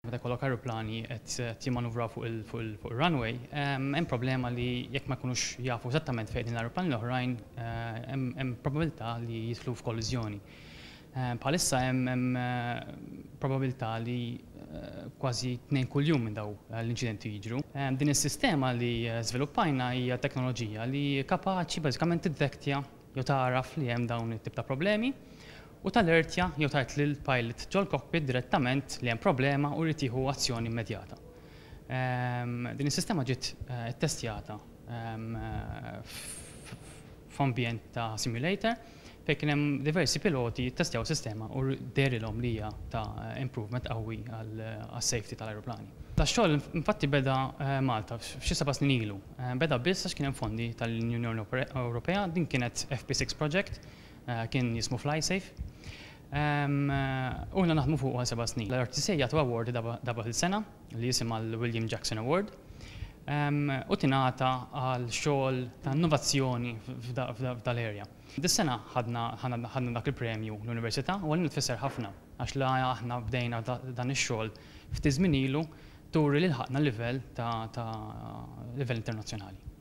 Meta jkollok aeroplani qed jimmanuvraw fuq il-runway, hemm problema li jekk ma jkunux jafu eżattament fejn l-aeroplani l-oħrajn, hemm probabilità li jidħlu f'kolliżjoni. Bħalissa hemm probabilità li kważi 2 kuljum minn daw l-inċidenti jiġru. Din is-sistema li żviluppajna hija teknoloġija li kapaċi bażikament tiddetektja jew taraf li hemm dawn it-tip ta' problemi u talertja jew tgħid lill-pilot ġol cockpit direttament li hemm problema u jrid jieħu azzjoni immedjata. Din is-sistema ġiet ttestjata f'ambjent ta' simulator fejn kien hemm diversi piloti ttestjaw is-sistema u derilhom li hija ta' improvement qawwi għas-safety tal-ajruplani. Tax-xogħol infatti beda Malta f'xi 7 snin ilu. Beda biss għax kien hemm fondi tal-Unjoni Ewropea, din kienet FP6 project, kien jismu FlySafe. Una naħdmu fuq għal 7 snin. L-RTC jagħtu award darba fil-sena li jisimha l-William Jackson Award u tingħata għal xogħol ta' innovazzjoni f'dal-area. Dis-sena ħadna dak il-premju l-Università u għalli tfisser ħafna għax la aħna bdejna dan ix-xogħol ftit żmien ilu turi li ħaqna livell ta' livell internazzjonali.